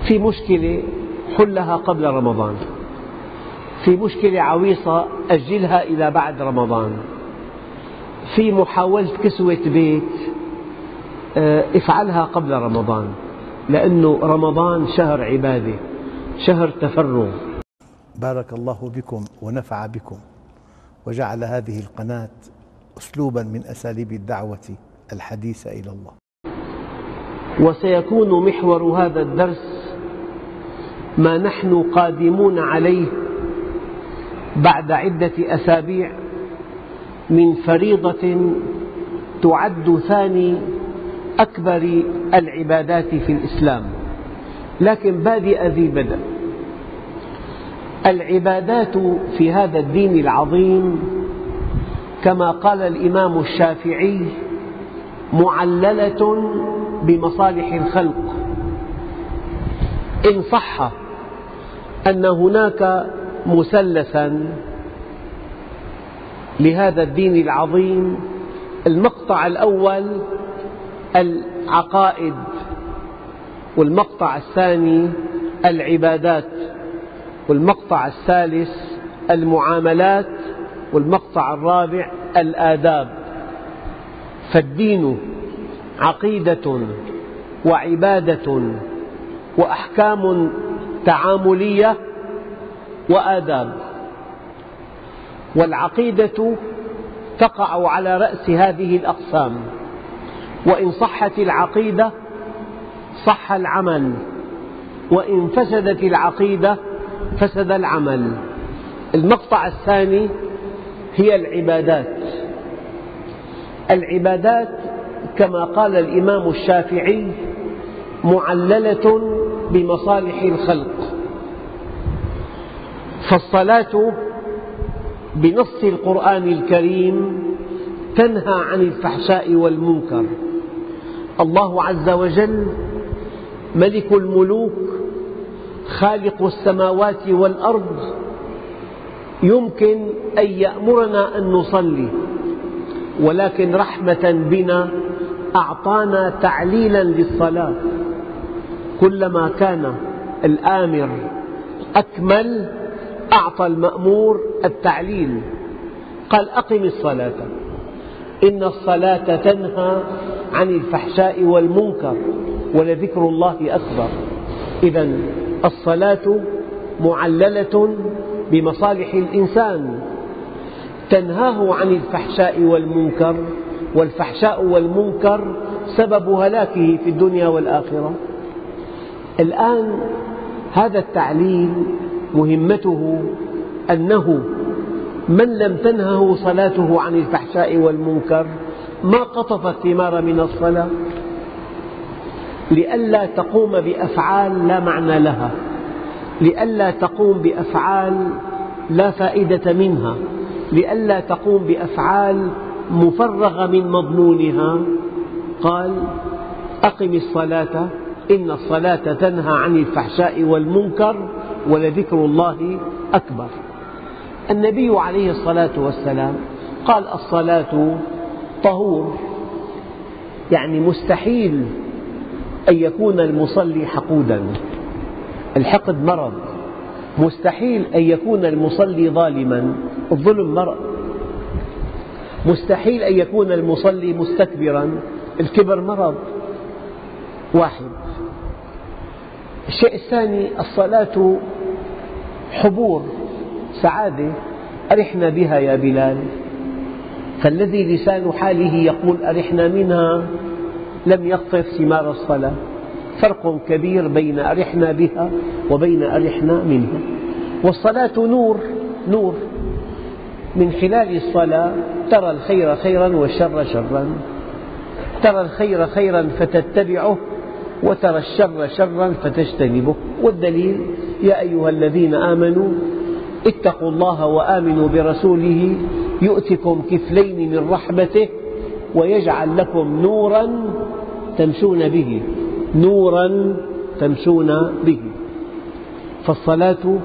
في مشكلة حلها قبل رمضان، في مشكلة عويصة أجلها إلى بعد رمضان، في محاولة كسوة بيت افعلها قبل رمضان، لأنه رمضان شهر عبادة، شهر تفرغ. بارك الله بكم ونفع بكم، وجعل هذه القناة أسلوبا من أساليب الدعوة الحديثة إلى الله. وسيكون محور هذا الدرس ما نحن قادمون عليه بعد عدة أسابيع من فريضة تعد ثاني أكبر العبادات في الإسلام، لكن بادئ ذي بدء. العبادات في هذا الدين العظيم كما قال الإمام الشافعي معللة بمصالح الخلق. إن صح أن هناك مثلثا لهذا الدين العظيم، المقطع الأول العقائد، والمقطع الثاني العبادات، والمقطع الثالث المعاملات، والمقطع الرابع الآداب. فالدين عقيدة وعبادة وأحكام تعاملية وآداب، والعقيدة تقع على رأس هذه الأقسام، وإن صحت العقيدة صح العمل، وإن فسدت العقيدة فسد العمل. المقطع الثاني هي العبادات. العبادات كما قال الإمام الشافعي معللة بمصالح الخلق. فالصلاة بنص القرآن الكريم تنهى عن الفحشاء والمنكر. الله عز وجل ملك الملوك خالق السماوات والأرض يمكن أن يأمرنا أن نصلي، ولكن رحمة بنا أعطانا تعليلا للصلاة. كلما كان الآمر أكمل أعطى المأمور التعليل، قال أقم الصلاة إن الصلاة تنهى عن الفحشاء والمنكر ولذكر الله أكبر. إذن الصلاة معللة بمصالح الإنسان، تنهاه عن الفحشاء والمنكر، والفحشاء والمنكر سبب هلاكه في الدنيا والآخرة. الآن هذا التعليل مهمته أنه من لم تنهه صلاته عن الفحشاء والمنكر ما قطف الثمار من الصلاة، لئلا تقوم بأفعال لا معنى لها، لئلا تقوم بأفعال لا فائدة منها، لئلا تقوم بأفعال مفرغة من مضمونها. قال أقم الصلاة إن الصلاة تنهى عن الفحشاء والمنكر ولذكر الله أكبر. النبي عليه الصلاة والسلام قال الصلاة طهور، يعني مستحيل أن يكون المصلي حقودا. الحقد مرض. مستحيل أن يكون المصلي ظالما، الظلم مرض. مستحيل أن يكون المصلي مستكبرا، الكبر مرض. واحد. الشيء الثاني الصلاة حبور، سعادة، أرحنا بها يا بلال. فالذي لسان حاله يقول أرحنا منها لم يقطف ثمار الصلاة. فرق كبير بين أرحنا بها وبين أرحنا منها. والصلاة نور، نور. من خلال الصلاة ترى الخير خيرا والشر شرا، ترى الخير خيرا فتتبعه، وترى الشر شرا فتجتنبه. والدليل يا أيها الذين آمنوا اتقوا الله وآمنوا برسوله يؤتكم كفلين من رحمته ويجعل لكم نورا تمشون به، نورا تمشون به. فالصلاة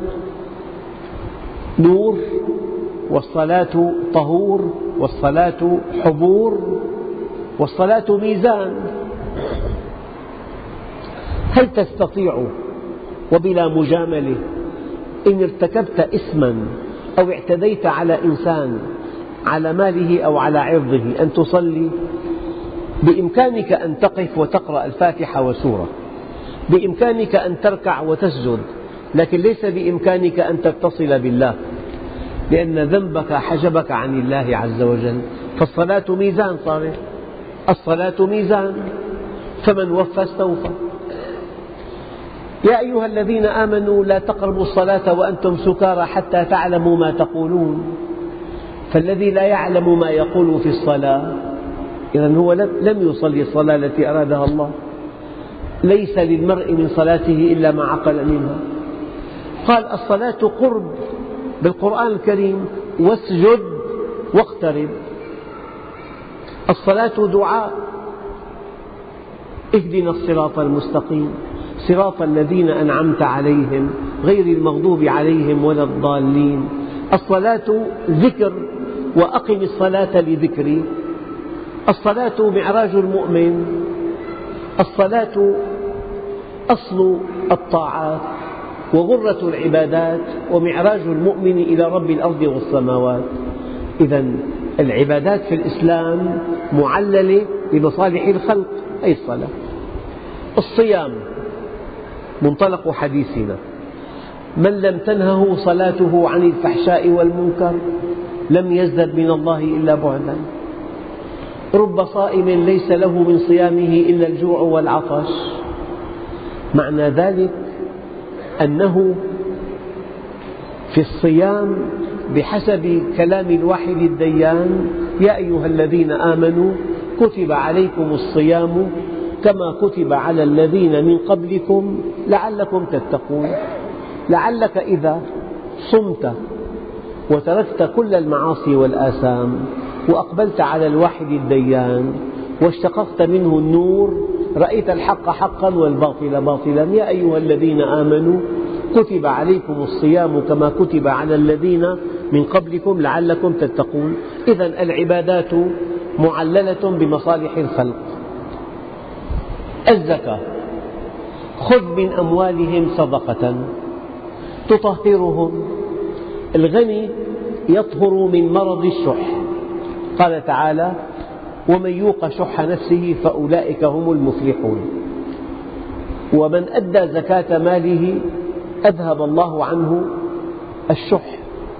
نور، والصلاة طهور، والصلاة حبور، والصلاة ميزان. هل تستطيع وبلا مجاملة. إن ارتكبت إثما أو اعتديت على إنسان على ماله أو على عرضه أن تصلي، بإمكانك أن تقف وتقرأ الفاتحة وسورة، بإمكانك أن تركع وتسجد، لكن ليس بإمكانك أن تتصل بالله، لأن ذنبك حجبك عن الله عز وجل. فالصلاة ميزان، صارت الصلاة ميزان، فمن وفى استوفى. يا أيها الذين آمنوا لا تقربوا الصلاة وأنتم سكارى حتى تعلموا ما تقولون. فالذي لا يعلم ما يقول في الصلاة إذن هو لم يصلي الصلاة التي أرادها الله. ليس للمرء من صلاته إلا ما عقل منها. قال الصلاة قرب بالقرآن الكريم، واسجد واقترب. الصلاة دعاء، اهدنا الصراط المستقيم صراط الذين أنعمت عليهم غير المغضوب عليهم ولا الضالين. الصلاة ذكر، وأقم الصلاة لذكري. الصلاة معراج المؤمن. الصلاة أصل الطاعات وغرة العبادات ومعراج المؤمن إلى رب الأرض والسماوات. إذن العبادات في الإسلام معللة بمصالح الخلق، أي الصلاة. الصيام منطلق حديثنا، من لم تنهه صلاته عن الفحشاء والمنكر لم يزدد من الله إلا بعدا. رب صائم ليس له من صيامه إلا الجوع والعطش. معنى ذلك أنه في الصيام بحسب كلام الواحد الديان: يا أيها الذين آمنوا كتب عليكم الصيام كما كتب على الذين من قبلكم لعلكم تتقون. لعلك إذا صمت وتركت كل المعاصي والآثام وأقبلت على الواحد الديان واشتققت منه النور، رأيت الحق حقا والباطل باطلا. يا أيها الذين آمنوا كتب عليكم الصيام كما كتب على الذين من قبلكم لعلكم تتقون. إذن العبادات معللة بمصالح الخلق. الزكاة: خذ من أموالهم صدقة تطهرهم. الغني يطهر من مرض الشح. قال تعالى: ومن يوق شح نفسه فأولئك هم المفلحون. ومن أدى زكاة ماله أذهب الله عنه الشح.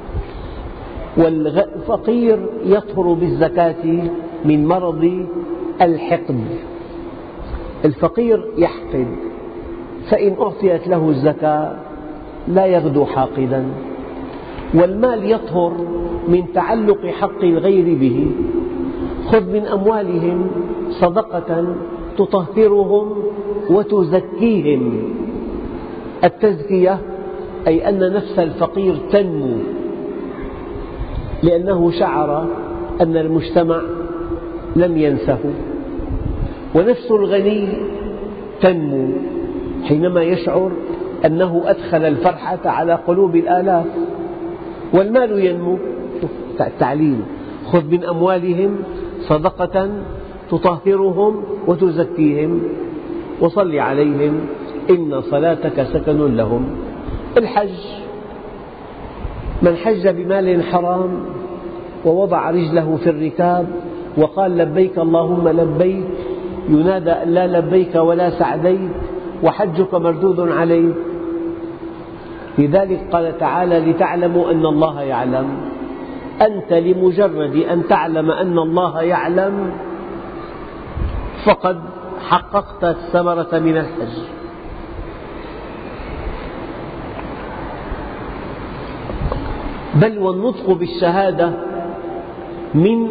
والفقير يطهر بالزكاة من مرض الحقد. الفقير يحقد، فإن أعطيت له الزكاة لا يغدو حاقدا. والمال يطهر من تعلق حق الغير به. خذ من أموالهم صدقة تطهرهم وتزكيهم. التزكية أي أن نفس الفقير تنمو، لأنه شعر أن المجتمع لم ينسه. ونفس الغني تنمو حينما يشعر أنه أدخل الفرحة على قلوب الآلاف. والمال ينمو. التعليل: خذ من أموالهم صدقة تطهرهم وتزكيهم وصل عليهم إن صلاتك سكن لهم. الحج: من حج بمال حرام ووضع رجله في الركاب وقال لبيك اللهم لبيك ينادى أن لا لبيك ولا سعديك وحجك مردود عليك. لذلك قال تعالى: لتعلموا أن الله يعلم. أنت لمجرد أن تعلم أن الله يعلم فقد حققت الثمرة من الحج. بل والنطق بالشهادة من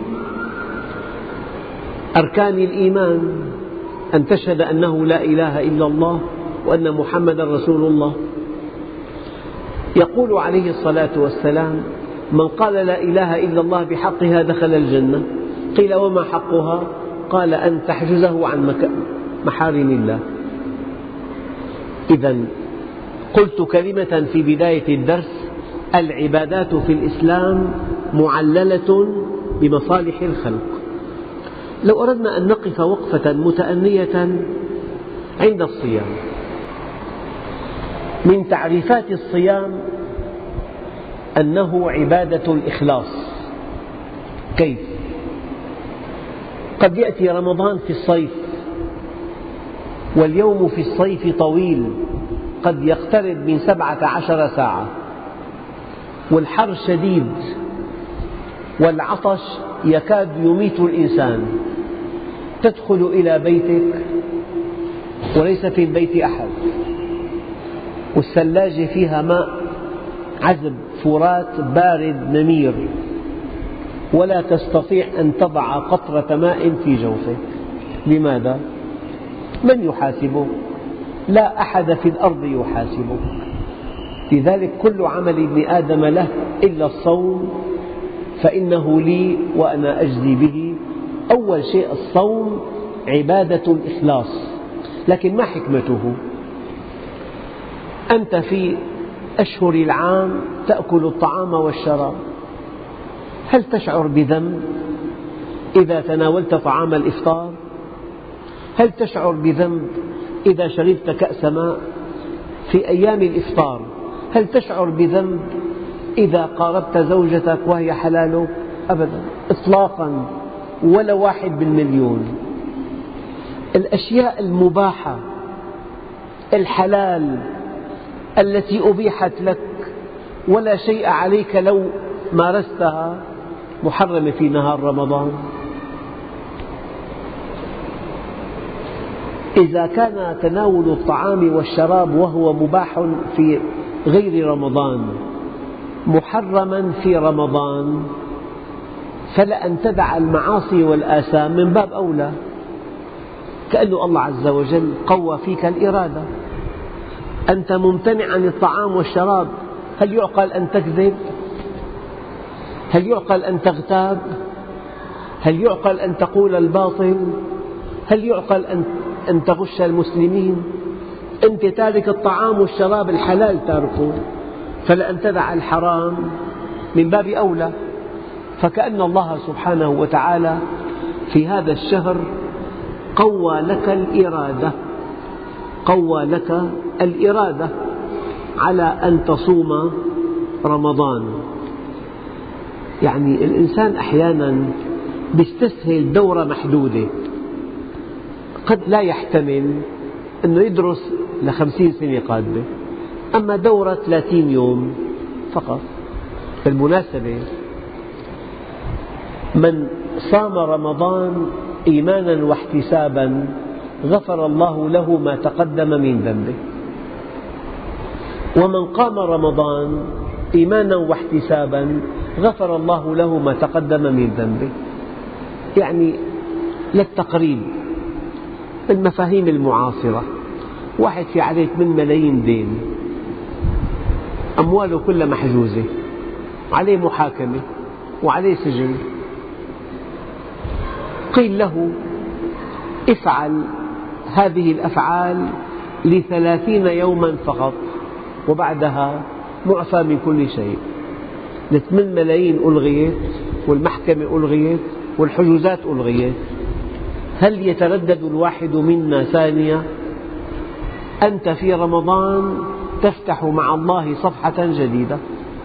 أركان الإيمان، أن تشهد أنه لا إله إلا الله وأن محمدا رسول الله. يقول عليه الصلاة والسلام: من قال لا إله إلا الله بحقها دخل الجنة. قيل: وما حقها؟ قال: أن تحجزه عن محارم الله. إذن قلت كلمة في بداية الدرس: العبادات في الإسلام معللة بمصالح الخلق. لو أردنا أن نقف وقفة متأنية عند الصيام، من تعريفات الصيام أنه عبادة الإخلاص. كيف؟ قد يأتي رمضان في الصيف، واليوم في الصيف طويل، قد يقترب من 17 ساعة، والحر شديد، والعطش يكاد يميت الإنسان. تدخل إلى بيتك وليس في البيت أحد، والثلاجة فيها ماء عذب فرات بارد نمير، ولا تستطيع أن تضع قطرة ماء في جوفك. لماذا؟ من يحاسبك؟ لا أحد في الأرض يحاسبك. لذلك كل عمل ابن آدم له إلا الصوم فإنه لي وأنا أجزي به. أول شيء الصوم عبادة الإخلاص. لكن ما حكمته؟ أنت في أشهر العام تأكل الطعام والشراب، هل تشعر بذنب إذا تناولت طعام الإفطار؟ هل تشعر بذنب إذا شربت كأس ماء في أيام الإفطار؟ هل تشعر بذنب إذا قاربت زوجتك وهي حلالك؟ أبدا إطلاقا، ولا 1/1,000,000. الأشياء المباحة الحلال التي أبيحت لك ولا شيء عليك لو مارستها محرمة في نهار رمضان. إذا كان تناول الطعام والشراب وهو مباح في غير رمضان محرما في رمضان، فلأن تدع المعاصي والآثام من باب أولى. كأنه الله عز وجل قوى فيك الإرادة. أنت ممتنع عن الطعام والشراب، هل يعقل أن تكذب؟ هل يعقل أن تغتاب؟ هل يعقل أن تقول الباطل؟ هل يعقل أن تغش المسلمين؟ أنت تارك الطعام والشراب الحلال تاركه، فلأن تدع الحرام من باب أولى. فكأن الله سبحانه وتعالى في هذا الشهر قوى لك الإرادة على أن تصوم رمضان. يعني الإنسان أحيانا يستسهل دورة محدودة، قد لا يحتمل أنه يدرس ل50 سنة قادمة، أما دورة 30 يوم فقط. بالمناسبة من صام رمضان إيمانا واحتسابا غفر الله له ما تقدم من ذنبه، ومن قام رمضان إيمانا واحتسابا غفر الله له ما تقدم من ذنبه. يعني للتقريب المفاهيم المعاصرة، واحد في عليه 8 ملايين دين، أمواله كلها محجوزة، عليه محاكمة وعليه سجن، قيل له افعل هذه الأفعال ل30 يوما فقط وبعدها معفى من كل شيء. 8 ملايين ألغيت، والمحكمة ألغيت، والحجوزات ألغيت. هل يتردد الواحد منا ثانية؟ أنت في رمضان تفتح مع الله صفحة جديدة.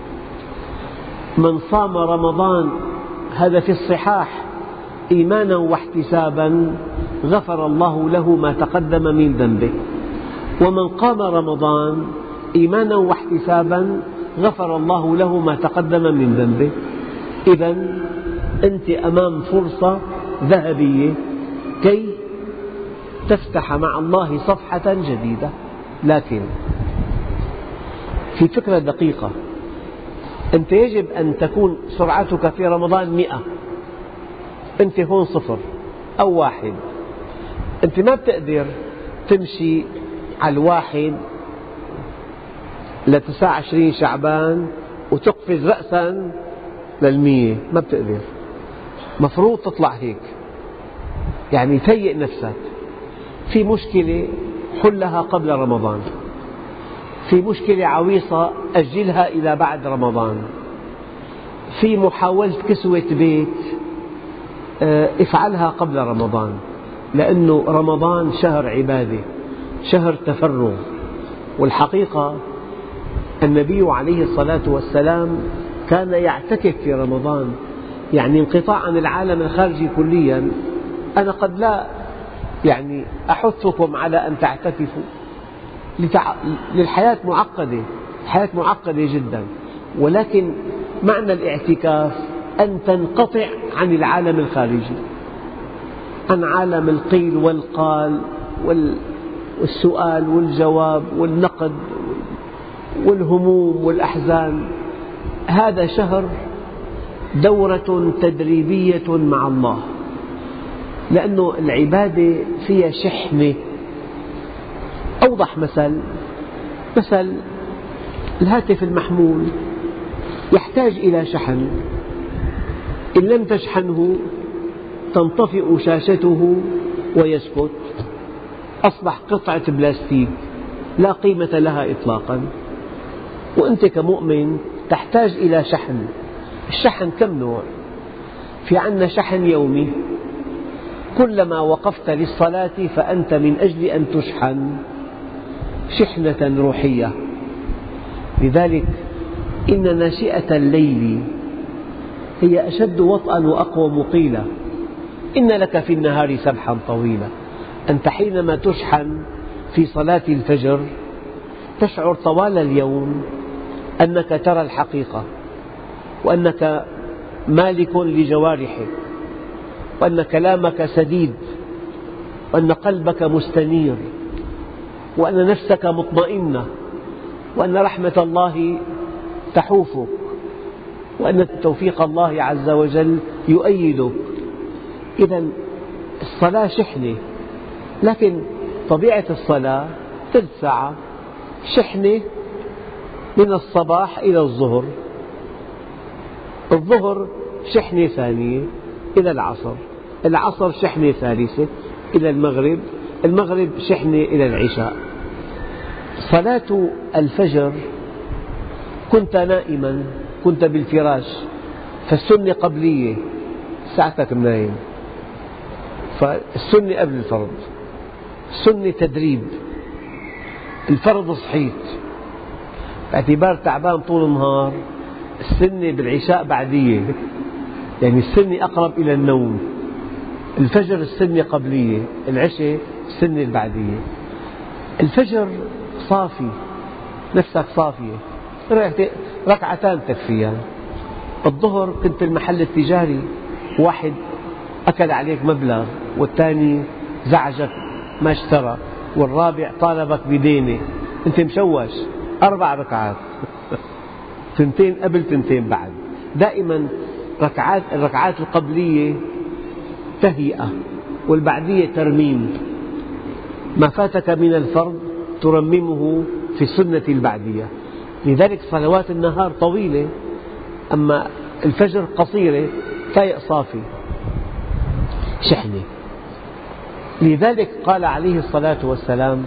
من صام رمضان، هذا في الصحاح، إيمانا واحتسابا غفر الله له ما تقدم من ذنبه، ومن قام رمضان إيمانا واحتسابا غفر الله له ما تقدم من ذنبه. إذن أنت أمام فرصة ذهبية كي تفتح مع الله صفحة جديدة. لكن في فكرة دقيقة، أنت يجب أن تكون سرعتك في رمضان 100، أنت هون 0 أو 1. أنت ما بتقدر تمشي على 1 ل29 شعبان وتقفز رأسا لل100، ما بتقدر. مفروض تطلع هيك، يعني تهيئ نفسك. في مشكلة حلها قبل رمضان، في مشكلة عويصة أجلها إلى بعد رمضان، في محاولة كسوة بيت افعلها قبل رمضان، لأنه رمضان شهر عبادة، شهر تفرغ، والحقيقة النبي عليه الصلاة والسلام كان يعتكف في رمضان، يعني انقطاع عن العالم الخارجي كليا. أنا قد لا أحثكم على أن تعتكفوا، للحياة معقدة، الحياة معقدة جدا، ولكن معنى الاعتكاف أن تنقطع عن العالم الخارجي، عن عالم القيل والقال والسؤال والجواب والنقد والهموم والأحزان. هذا شهر دورة تدريبية مع الله، لأن العبادة فيها شحنة. أوضح مثل الهاتف المحمول يحتاج إلى شحن، إن لم تشحنه تنطفئ شاشته ويسكت، أصبح قطعة بلاستيك لا قيمة لها إطلاقا. وأنت كمؤمن تحتاج إلى شحن. الشحن كم نوع؟ في عندنا شحن يومي، كلما وقفت للصلاة فأنت من أجل أن تشحن شحنة روحية. لذلك إن ناشئة الليل هي أشد وطئا وأقوم قيلا، إن لك في النهار سبحا طويلا. أنت حينما تشحن في صلاة الفجر تشعر طوال اليوم أنك ترى الحقيقة، وأنك مالك لجوارحك، وأن كلامك سديد، وأن قلبك مستنير، وأن نفسك مطمئنة، وأن رحمة الله تحوفك، وأن توفيق الله عز وجل يؤيدك. إذا الصلاة شحنة، لكن طبيعة الصلاة 3 ساعة، شحنة من الصباح إلى الظهر، الظهر شحنة ثانية إلى العصر، العصر شحنة ثالثة إلى المغرب، المغرب شحنة إلى العشاء. صلاة الفجر كنت نائما، كنت بالفراش، فالسنة قبلية، ساعتك منايم، فالسنة قبل الفرض، السنة تدريب، الفرض صحيت باعتبار تعبان طول النهار، السنة بالعشاء بعدية، يعني السنة أقرب إلى النوم. الفجر السنة قبلية، العشاء السنة البعدية. الفجر صافي، نفسك صافية، ركعتان تكفيان. الظهر كنت المحل التجاري، واحد أكل عليك مبلغ، والثاني زعجك ما اشترى، والرابع طالبك بدينه، أنت مشوش، 4 ركعات 2 قبل 2 بعد. دائما الركعات القبلية تهيئة، والبعدية ترميم. ما فاتك من الفرض ترممه في السنة البعدية. لذلك صلوات النهار طويلة، أما الفجر قصيرة، فايق صافي، شحنة. لذلك قال عليه الصلاة والسلام: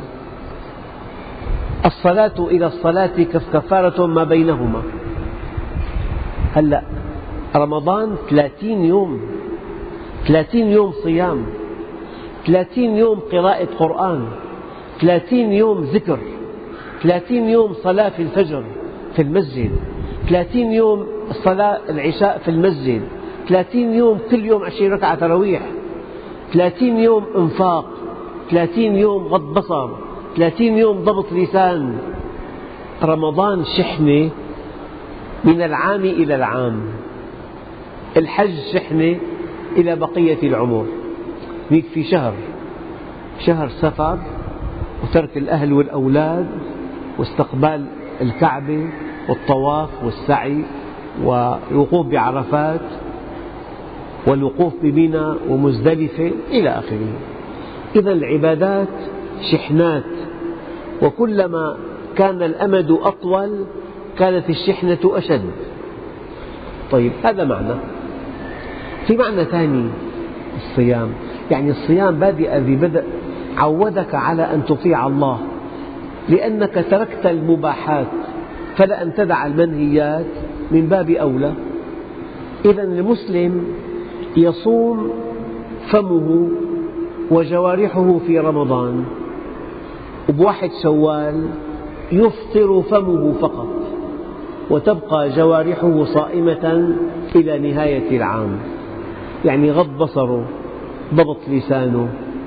الصلاة إلى الصلاة كفارة ما بينهما. هلأ رمضان 30 يوم، 30 يوم صيام، 30 يوم قراءة قرآن، 30 يوم ذكر، 30 يوم صلاة في الفجر في المسجد، 30 يوم صلاة العشاء في المسجد، 30 يوم كل يوم 20 ركعة تراويح، 30 يوم إنفاق، 30 يوم غض بصر، 30 يوم ضبط لسان. رمضان شحنة من العام إلى العام، الحج شحنة إلى بقية العمر. هيك في شهر سفر، وترك الأهل والأولاد، واستقبال الكعبة، والطواف والسعي، والوقوف بعرفات، والوقوف بمنى ومزدلفة إلى آخره. إذا العبادات شحنات، وكلما كان الأمد أطول كانت الشحنة أشد. طيب، هذا معنى. في معنى ثاني الصيام، يعني الصيام بادئ ذي بدء، عودك على أن تطيع الله، لأنك تركت المباحات، فلأن تدع المنهيات من باب أولى. إذا المسلم يصوم فمه وجوارحه في رمضان، وب1 شوال يفطر فمه فقط وتبقى جوارحه صائمة إلى نهاية العام، يعني غض بصره، ضبط لسانه،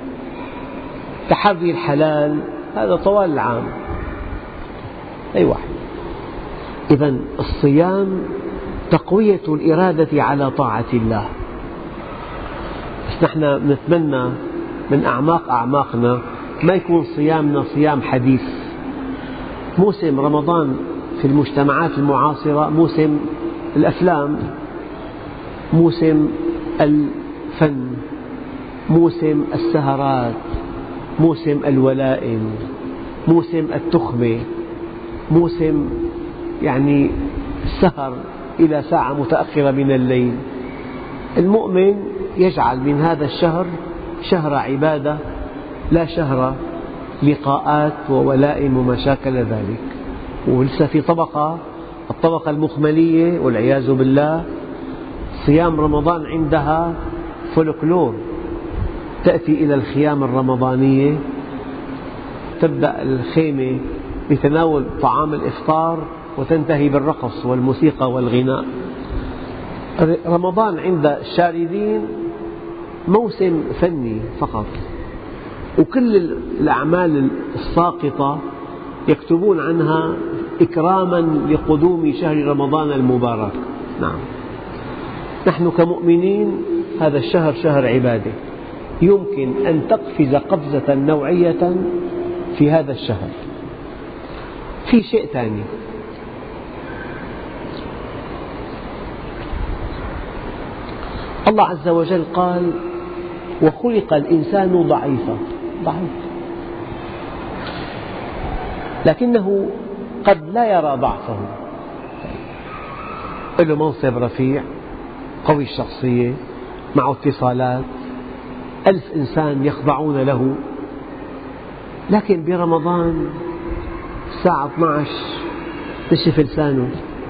تحري الحلال، هذا طوال العام أي واحد. إذن الصيام تقوية الإرادة على طاعة الله. بس نحن نتمنى من أعماق أعماقنا ما يكون صيامنا صيام حديث. موسم رمضان في المجتمعات المعاصرة موسم الأفلام، موسم الفن، موسم السهرات، موسم الولائم، موسم التخمة، موسم يعني السهر إلى ساعة متأخرة من الليل. المؤمن يجعل من هذا الشهر شهر عبادة لا شهر لقاءات وولائم وما شاكل ذلك. ولسه في الطبقة المخملية والعياذ بالله، صيام رمضان عندها فولكلور. تأتي إلى الخيام الرمضانية، تبدأ الخيمة بتناول طعام الإفطار وتنتهي بالرقص والموسيقى والغناء. رمضان عند الشاردين موسم فني فقط، وكل الأعمال الساقطة يكتبون عنها إكراما لقدوم شهر رمضان المبارك. نعم، نحن كمؤمنين هذا الشهر شهر عبادة، يمكن أن تقفز قفزة نوعية في هذا الشهر. في شيء ثاني، الله عز وجل قال: وخلق الإنسان ضعيفا، لكنه قد لا يرى ضعفه، له منصب رفيع، قوي الشخصية، معه اتصالات، 1000 إنسان يخضعون له، لكن برمضان الساعة 12 نشف لسانه،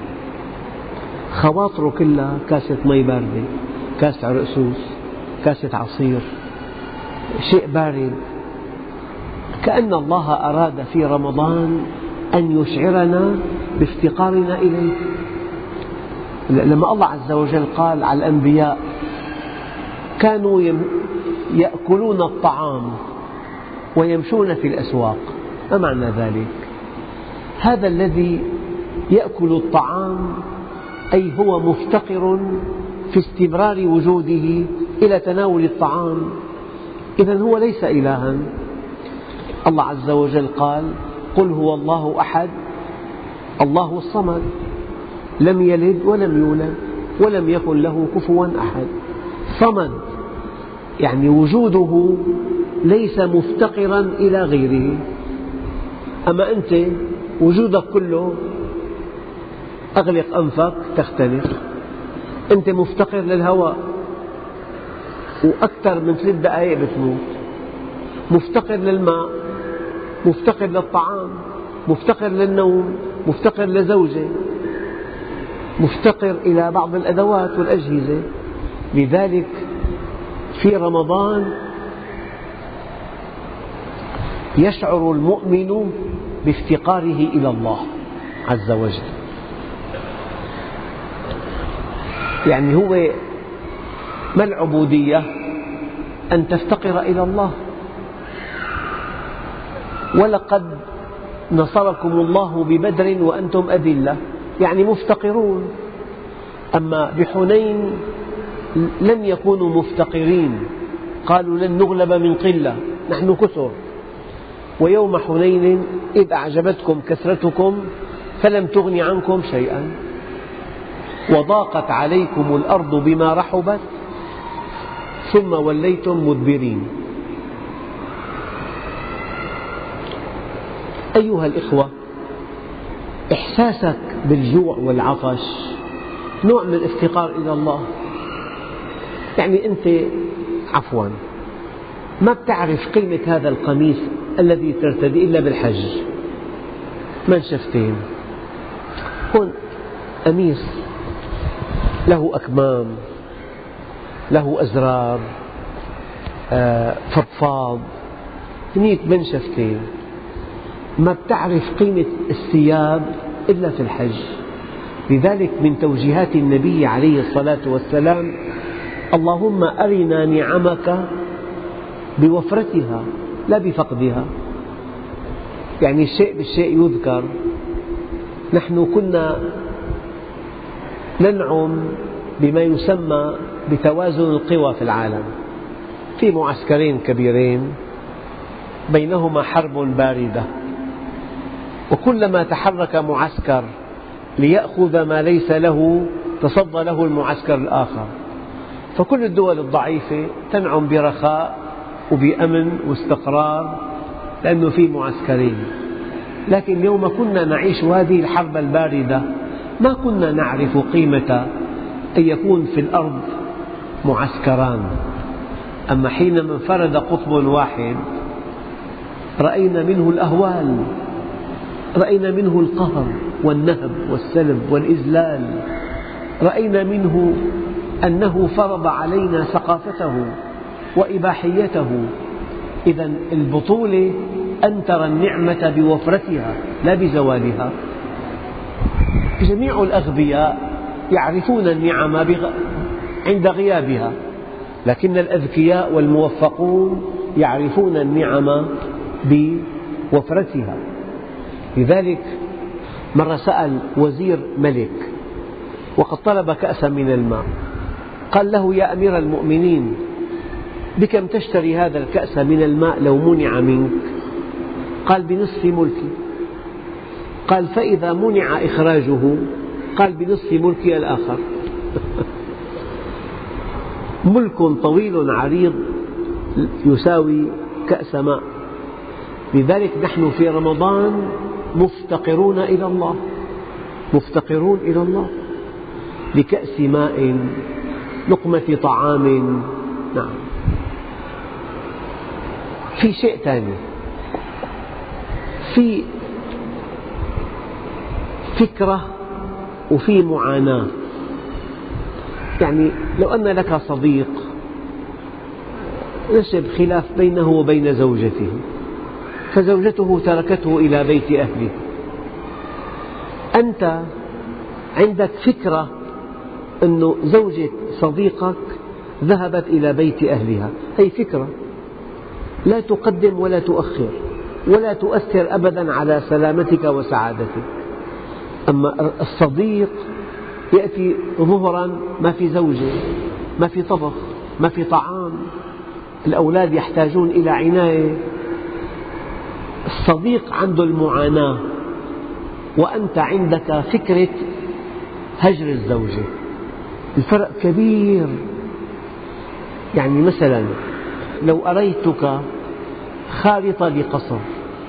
خواطره كلها كاسة مي باردة، كاسة عرقسوس، كاسة عصير، شيء بارد. كأن الله أراد في رمضان أن يشعرنا بافتقارنا إليه. لما الله عز وجل قال على الأنبياء كانوا يأكلون الطعام ويمشون في الأسواق، ما معنى ذلك؟ هذا الذي يأكل الطعام أي هو مفتقر في استمرار وجوده إلى تناول الطعام، إذن هو ليس إلها. الله عز وجل قال: قل هو الله أحد الله الصمد لم يلد ولم يولد ولم يكن له كفوا أحد. صمد يعني وجوده ليس مفتقرا إلى غيره. أما أنت وجودك كله، أغلق أنفك تختنق، أنت مفتقر للهواء وأكثر من 3 دقائق بتموت، مفتقر للماء، مفتقر للطعام، مفتقر للنوم، مفتقر لزوجة، مفتقر إلى بعض الأدوات والأجهزة. لذلك في رمضان يشعر المؤمن بافتقاره إلى الله عز وجل. يعني هو ما العبودية؟ أن تفتقر إلى الله. ولقد نصركم الله ببدر وأنتم أذلة، يعني مفتقرون. أما بحنين لم يكونوا مفتقرين، قالوا لن نغلب من قلة، نحن كثر. ويوم حنين إذ أعجبتكم كثرتكم فلم تغن عنكم شيئا وضاقت عليكم الأرض بما رحبت ثم وليتم مدبرين. أيها الإخوة، إحساسك بالجوع والعطش نوع من الافتقار إلى الله. يعني أنت عفوا ما بتعرف قيمة هذا القميص الذي ترتدي إلا بالحج، منشفتين، هون قميص له أكمام، له أزرار، فضفاض، هنيك منشفتين. ما بتعرف قيمة الثياب إلا في الحج. لذلك من توجيهات النبي عليه الصلاة والسلام: اللهم أرنا نعمك بوفرتها لا بفقدها. يعني الشيء بالشيء يذكر. نحن كنا ننعم بما يسمى بتوازن القوى في العالم، في معسكرين كبيرين بينهما حرب باردة، وكلما تحرك معسكر ليأخذ ما ليس له تصدى له المعسكر الآخر، فكل الدول الضعيفة تنعم برخاء وبأمن واستقرار لأنه في معسكرين. لكن يوم كنا نعيش هذه الحرب الباردة ما كنا نعرف قيمة أن يكون في الأرض معسكران. أما حينما انفرد قطب واحد رأينا منه الأهوال، رأينا منه القهر والنهب والسلب والإذلال، رأينا منه أنه فرض علينا ثقافته وإباحيته. إذا البطولة أن ترى النعمة بوفرتها لا بزوالها. جميع الأغبياء يعرفون النعم عند غيابها، لكن الأذكياء والموفقون يعرفون النعم بوفرتها. لذلك مرة سأل وزير ملك وقد طلب كأسا من الماء، قال له: يا أمير المؤمنين، بكم تشتري هذا الكأس من الماء لو منع منك؟ قال: بنصف ملكي. قال: فإذا منع إخراجه؟ قال: بنصف ملكي الآخر. ملك طويل عريض يساوي كأس ماء. لذلك نحن في رمضان مفتقرون إلى الله، مفتقرون إلى الله لكأس ماء، لقمة طعام. نعم. في شيء ثاني، في فكرة وفي معاناة. يعني لو أن لك صديق نشب خلاف بينه وبين زوجته، فزوجته تركته إلى بيت أهله، أنت عندك فكرة أن زوجة صديقك ذهبت إلى بيت أهلها، هي فكرة لا تقدم ولا تؤخر ولا تؤثر أبدا على سلامتك وسعادتك. أما الصديق يأتي ظهرا ما في زوجة، ما في طبخ، ما في طعام، الأولاد يحتاجون إلى عناية. الصديق عنده المعاناة وأنت عندك فكرة هجر الزوجة. الفرق كبير. يعني مثلا لو أريتك خارطة لقصر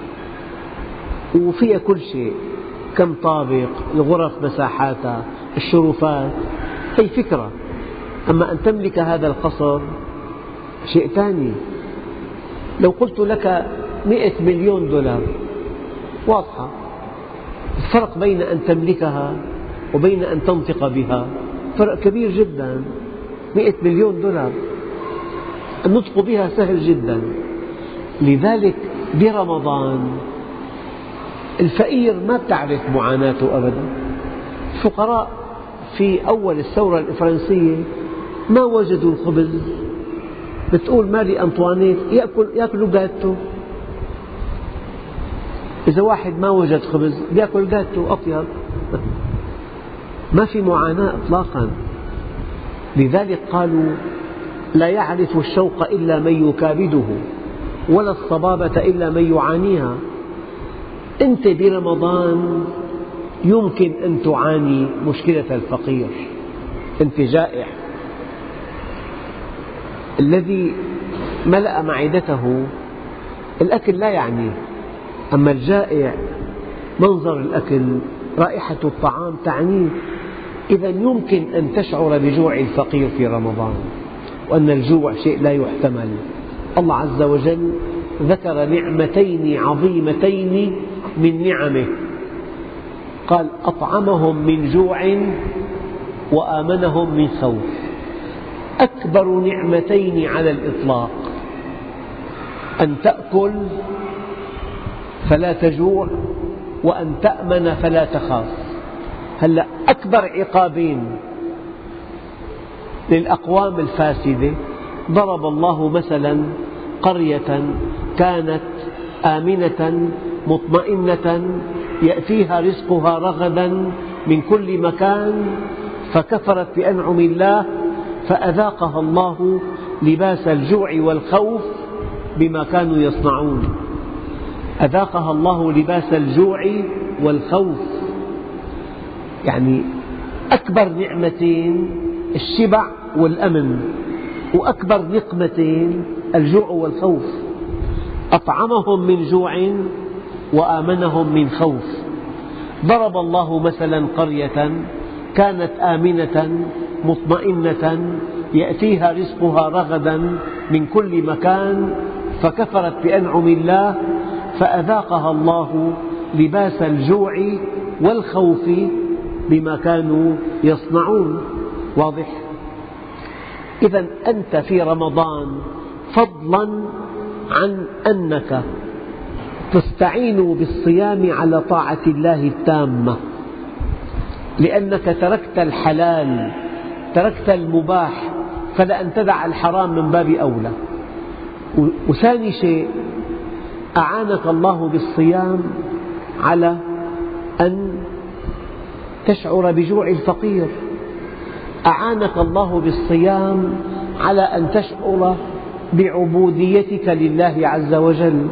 وفيها كل شيء، كم طابق، الغرف مساحاتها، الشرفات، هي فكرة. أما أن تملك هذا القصر شيء ثاني. لو قلت لك 100 مليون دولار واضحة. الفرق بين أن تملكها وبين أن تنطق بها فرق كبير جدا. 100 مليون دولار النطق بها سهل جدا. لذلك برمضان الفقير ما بتعرف معاناته أبدا. الفقراء في أول الثورة الفرنسية ما وجدوا الخبز، بتقول ماري أنطوانيت يأكلوا جاتو. إذا واحد ما وجد خبز بيأكل جاتو أطيب. ما في معاناة إطلاقا. لذلك قالوا: لا يعرف الشوق إلا من يكابده، ولا الصبابة إلا من يعانيها. أنت برمضان يمكن أن تعاني مشكلة الفقير. أنت جائع، الذي ملأ معدته الأكل لا يعنيه، أما الجائع منظر الأكل، رائحة الطعام تعنيه. إذا يمكن أن تشعر بجوع الفقير في رمضان، وأن الجوع شيء لا يحتمل. الله عز وجل ذكر نعمتين عظيمتين من نعمه، قال: أطعمهم من جوع وآمنهم من خوف. أكبر نعمتين على الإطلاق أن تأكل فلا تجوع، وأن تأمن فلا تخاف. هلأ أكبر عقابين للأقوام الفاسدة: ضرب الله مثلا قرية كانت آمنة مطمئنة يأتيها رزقها رغدا من كل مكان فكفرت بأنعم الله فأذاقها الله لباس الجوع والخوف بما كانوا يصنعون. أذاقها الله لباس الجوع والخوف، يعني أكبر نعمتين الشبع والأمن، وأكبر نقمتين الجوع والخوف. أطعمهم من جوع وآمنهم من خوف. ضرب الله مثلا قرية كانت آمنة مطمئنة يأتيها رزقها رغدا من كل مكان فكفرت بأنعم الله فأذاقها الله لباس الجوع والخوف بما كانوا يصنعون. واضح؟ إذا أنت في رمضان، فضلا عن أنك تستعين بالصيام على طاعة الله التامة، لأنك تركت الحلال، تركت المباح، فلأن تدع الحرام من باب أولى. وثاني شيء، أعانك الله بالصيام على أن تشعر بجوع الفقير، أعانك الله بالصيام على أن تشعر بعبوديتك لله عز وجل.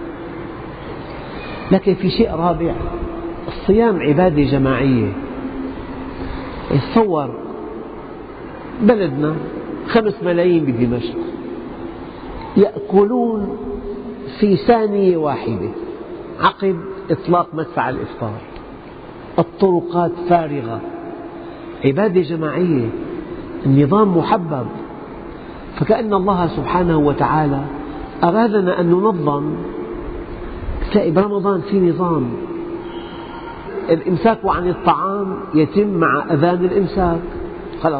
لكن في شيء رابع: الصيام عبادة جماعية. تصور بلدنا 5 ملايين بدمشق يأكلون في ثانية واحدة عقب إطلاق مدفع الإفطار، الطرقات فارغة، عبادة جماعية، النظام محبب. فكأن الله سبحانه وتعالى أرادنا أن ننظم. تلاقي برمضان في نظام، الإمساك عن الطعام يتم مع أذان الإمساك، خلاص.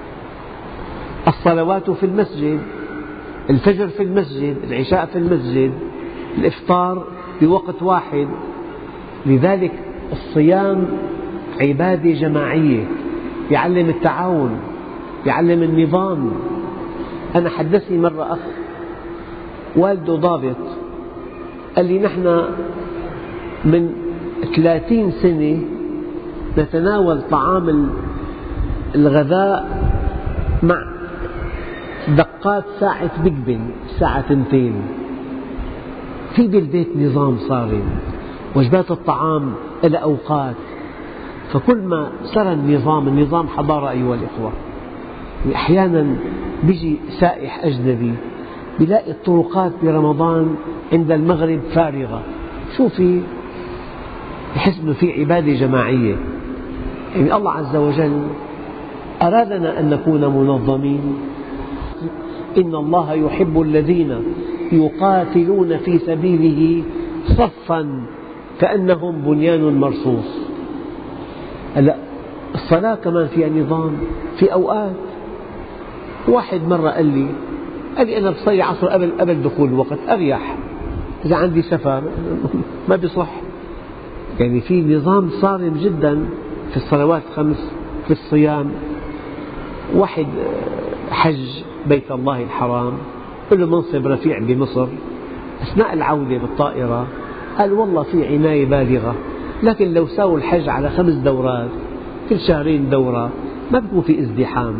الصلوات في المسجد، الفجر في المسجد، العشاء في المسجد، الإفطار بوقت واحد. لذلك الصيام عبادة جماعية، يعلم التعاون، يعلم النظام. أنا حدثني مرة أخ والده ضابط، قال لي: نحن من 30 سنة نتناول طعام الغذاء مع دقات ساعة بيج بن الساعة 2. في بالبيت نظام صارم، وجبات الطعام لها أوقات. فكل ما سرى النظام حضارة أيها الإخوة. أحيانا بيجي سائح أجنبي بيلاقي الطرقات برمضان عند المغرب فارغة، شو في؟ يحس أنه في عبادة جماعية. يعني الله عز وجل أرادنا أن نكون منظمين. إن الله يحب الذين يقاتلون في سبيله صفا كأنهم بنيان مرصوص. هلأ الصلاة كمان فيها نظام، في أوقات. واحد مرة قال لي أنا بصلي عصر قبل دخول الوقت، أريح. إذا عندي سفر ما بيصح. يعني في نظام صارم جدا في الصلوات 5، في الصيام. واحد حج بيت الله الحرام، له منصب رفيع بمصر، أثناء العودة بالطائرة قال: والله في عناية بالغة، لكن لو ساووا الحج على 5 دورات، كل شهرين دورة، ما بيكون في ازدحام.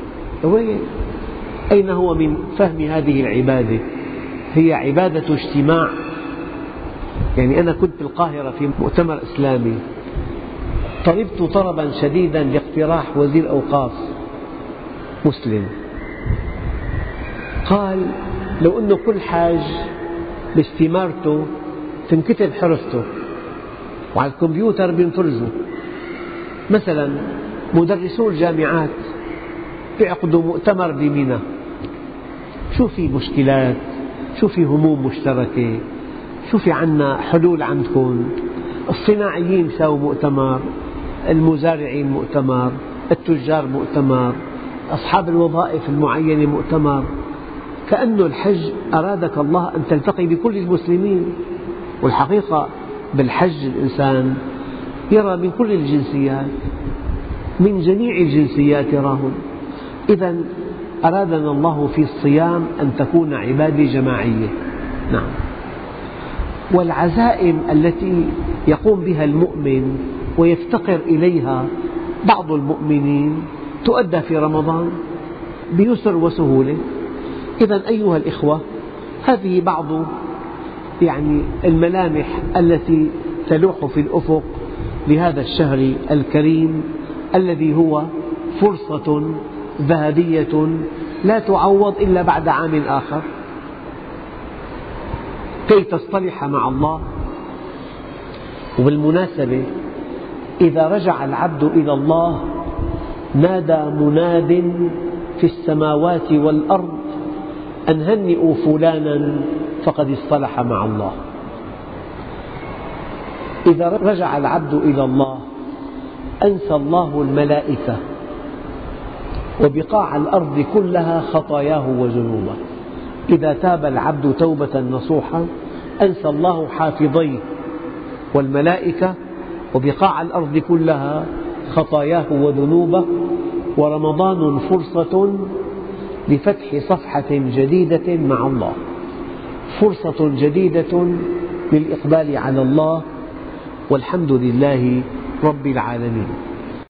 أين هو من فهم هذه العبادة؟ هي عبادة اجتماع. يعني أنا كنت في القاهرة في مؤتمر إسلامي، طلبت طلبا شديدا لاقتراح وزير أوقاف مسلم. قال: لو أنه كل حاج باستمارته تنكتب حرفته وعلى الكمبيوتر بينفرزوا. مثلا مدرسو الجامعات بيعقدوا مؤتمر بميناء، شو في مشكلات، شو في هموم مشتركة، شو في عنا حلول عندكم. الصناعيين ساووا مؤتمر، المزارعين مؤتمر، التجار مؤتمر، أصحاب الوظائف المعينة مؤتمر. كأنه الحج أرادك الله أن تلتقي بكل المسلمين. والحقيقة بالحج الإنسان يرى من كل الجنسيات، من جميع الجنسيات يراهم. إذا أرادنا الله في الصيام أن تكون عبادة جماعية. نعم. والعزائم التي يقوم بها المؤمن ويفتقر إليها بعض المؤمنين تؤدى في رمضان بيسر وسهولة. إذا أيها الإخوة، هذه بعض الملامح التي تلوح في الأفق لهذا الشهر الكريم الذي هو فرصة ذهبية لا تعوض إلا بعد عام آخر كي تصطلح مع الله. وبالمناسبة إذا رجع العبد إلى الله نادى مناد في السماوات والأرض أن هنئوا فلانا فقد اصطلح مع الله. إذا رجع العبد إلى الله أنسى الله الملائكة وبقاع الأرض كلها خطاياه وذنوبه. إذا تاب العبد توبة نصوحا أنسى الله حافظيه والملائكة وبقاع الأرض كلها خطاياه وذنوبه. ورمضان فرصة لفتح صفحة جديدة مع الله، فرصة جديدة للإقبال على الله، والحمد لله رب العالمين.